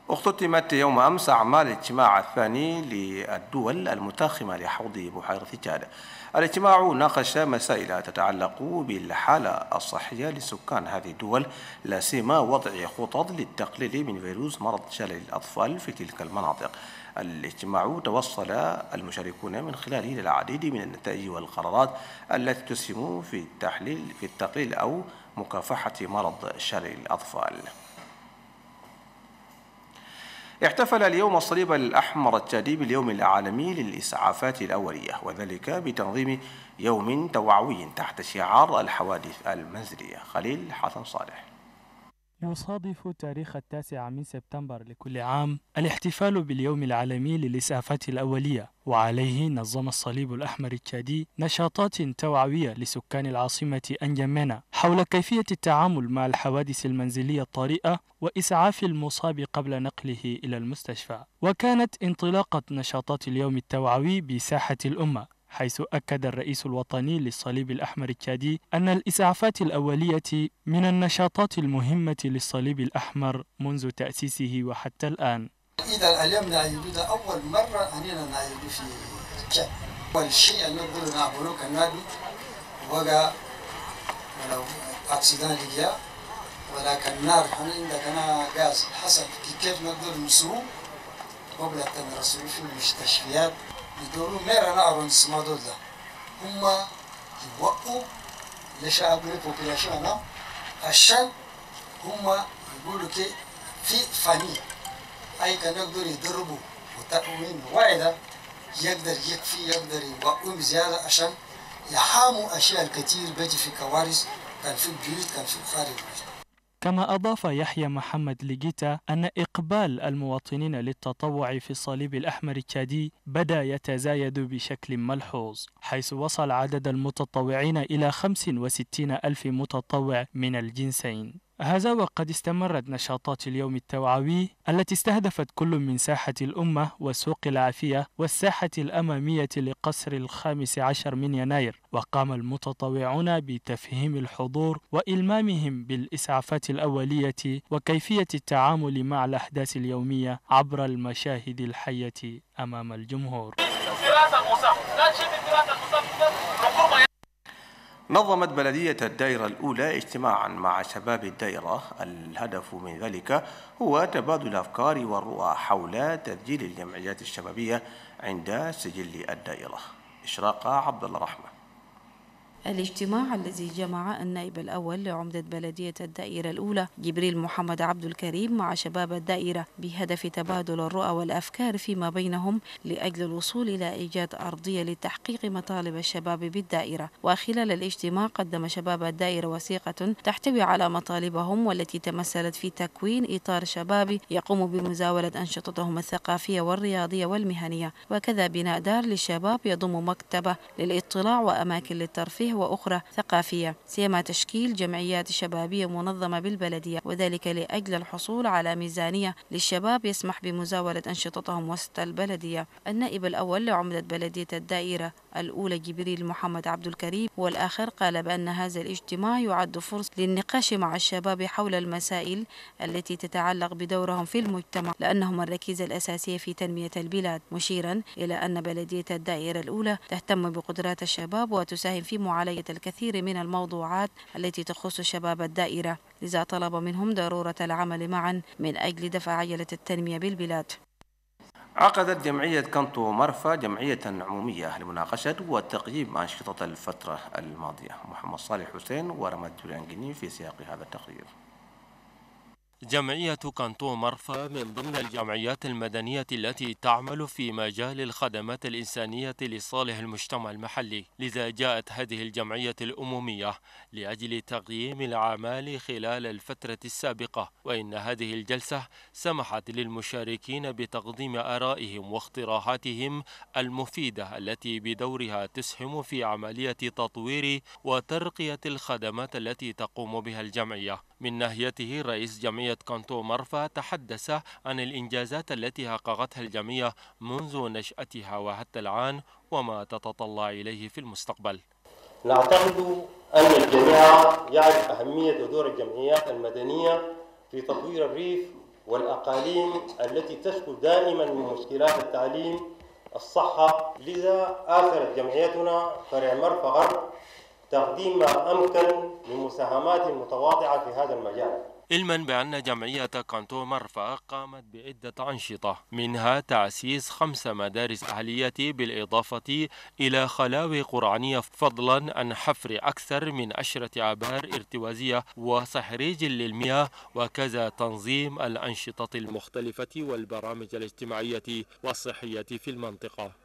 اختتمت يوم أمس أعمال الاجتماع الثاني للدول المتاخمة لحوض بحيرة تشاد. الاجتماع ناقش مسائل تتعلق بالحالة الصحية لسكان هذه الدول، لا سيما وضع خطط للتقليل من فيروس مرض شلل الأطفال في تلك المناطق. الاجتماع توصل المشاركون من خلاله إلى العديد من النتائج والقرارات التي تسهم في التقليل أو مكافحة مرض شلل الأطفال. احتفل اليوم الصليب الأحمر التشادي باليوم العالمي للإسعافات الأولية، وذلك بتنظيم يوم توعوي تحت شعار الحوادث المنزلية. خليل حسن صالح. يصادف تاريخ 9 سبتمبر لكل عام الاحتفال باليوم العالمي للإسعافات الأولية، وعليه نظم الصليب الأحمر التشادي نشاطات توعوية لسكان العاصمة أنجمينا حول كيفية التعامل مع الحوادث المنزلية الطارئة وإسعاف المصاب قبل نقله إلى المستشفى. وكانت انطلاقة نشاطات اليوم التوعوي بساحة الأمة، حيث أكد الرئيس الوطني للصليب الأحمر التشادي أن الإسعافات الأولية من النشاطات المهمة للصليب الأحمر منذ تأسيسه وحتى الآن. إذا اليوم نعيد أول مرة أننا نعيد في تشاد. أول شيء أن نقول نعبرو كنادي وقع ولو أكسيدان لجيا ولا كنار حنا عندك أنا غاز حسب كيف نقدر نسوه قبل أن نرسل في المستشفيات. يدوروا ميرا نعرون سمادول ده هم يوقفوا لشعب البوبيلاشن عشان هم يقولوا كي في فني أي كان يقدر يدربوا وتقوين واعدة يقدر يكفي يقدر يوقفوا بزيادة عشان يحاموا أشياء الكثير بيجي في كوارث كان في البيوت كان في خارج البيوت. كما أضاف يحيى محمد لجيتا أن إقبال المواطنين للتطوع في الصليب الأحمر التشادي بدأ يتزايد بشكل ملحوظ، حيث وصل عدد المتطوعين إلى 65 ألف متطوع من الجنسين. هذا وقد استمرت نشاطات اليوم التوعوي التي استهدفت كل من ساحة الأمة وسوق العافية والساحة الأمامية لقصر 15 من يناير، وقام المتطوعون بتفهيم الحضور وإلمامهم بالإسعافات الأولية وكيفية التعامل مع الأحداث اليومية عبر المشاهد الحية أمام الجمهور. نظمت بلدية الدائرة الأولى اجتماعا مع شباب الدائرة، الهدف من ذلك هو تبادل الأفكار والرؤى حول تسجيل الجمعيات الشبابية عند سجل الدائرة. إشراقة عبد الله رحمة. الاجتماع الذي جمع النائب الأول لعمدة بلدية الدائرة الأولى جبريل محمد عبد الكريم مع شباب الدائرة بهدف تبادل الرؤى والأفكار فيما بينهم لأجل الوصول إلى إيجاد أرضية لتحقيق مطالب الشباب بالدائرة. وخلال الاجتماع قدم شباب الدائرة وثيقة تحتوي على مطالبهم والتي تمثلت في تكوين إطار شبابي يقوم بمزاولة أنشطتهم الثقافية والرياضية والمهنية، وكذا بناء دار للشباب يضم مكتبة للاطلاع وأماكن للترفيه وأخرى ثقافية، سيما تشكيل جمعيات شبابية منظمة بالبلدية، وذلك لأجل الحصول على ميزانية للشباب يسمح بمزاولة أنشطتهم وسط البلدية. النائب الأول لعمدة بلدية الدائرة الأولى جبريل محمد عبد الكريم والآخر قال بأن هذا الاجتماع يعد فرصة للنقاش مع الشباب حول المسائل التي تتعلق بدورهم في المجتمع، لأنهم الركيزة الأساسية في تنمية البلاد، مشيرا إلى أن بلدية الدائرة الأولى تهتم بقدرات الشباب وتساهم في معالجة الكثير من الموضوعات التي تخص شباب الدائرة، لذا طلب منهم ضرورة العمل معا من أجل دفع عجلة التنمية بالبلاد. عقدت جمعية كانتو مرفا جمعية عمومية لمناقشة وتقييم أنشطة الفترة الماضية. محمد صالح حسين ورمد الأنجني في سياق هذا التقرير. جمعية كانتو مرفا من ضمن الجمعيات المدنية التي تعمل في مجال الخدمات الإنسانية لصالح المجتمع المحلي، لذا جاءت هذه الجمعية الأممية لأجل تقييم الأعمال خلال الفترة السابقة، وإن هذه الجلسة سمحت للمشاركين بتقديم آرائهم واقتراحاتهم المفيدة التي بدورها تسهم في عملية تطوير وترقية الخدمات التي تقوم بها الجمعية. من ناحيته رئيس جمعية كانتو مرفا تحدث عن الإنجازات التي حققتها الجمعية منذ نشأتها وحتى الآن وما تتطلع إليه في المستقبل. نعتقد أن الجميع يعرف أهمية ودور الجمعيات المدنية في تطوير الريف والأقاليم التي تشكو دائما من مشكلات التعليم الصحة. لذا آثرت جمعيتنا فرع مرفأ غرب تقديم ما أمكن من مساهمات متواضعة في هذا المجال. علما بأن جمعية كانتون مرفأ قامت بعدة أنشطة، منها تأسيس 5 مدارس أهلية بالإضافة إلى خلاوي قرآنية، فضلا عن حفر أكثر من 10 آبار ارتوازية وصحريج للمياه، وكذا تنظيم الأنشطة المختلفة والبرامج الاجتماعية والصحية في المنطقة.